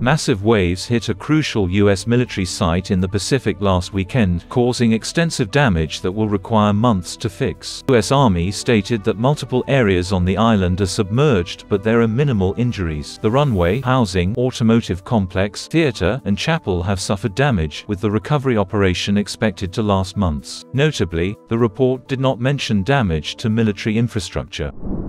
Massive waves hit a crucial U.S. military site in the Pacific last weekend, causing extensive damage that will require months to fix. The U.S. Army stated that multiple areas on the island are submerged, but there are minimal injuries. The runway, housing, automotive complex, theater, and chapel have suffered damage, with the recovery operation expected to last months. Notably, the report did not mention damage to military infrastructure.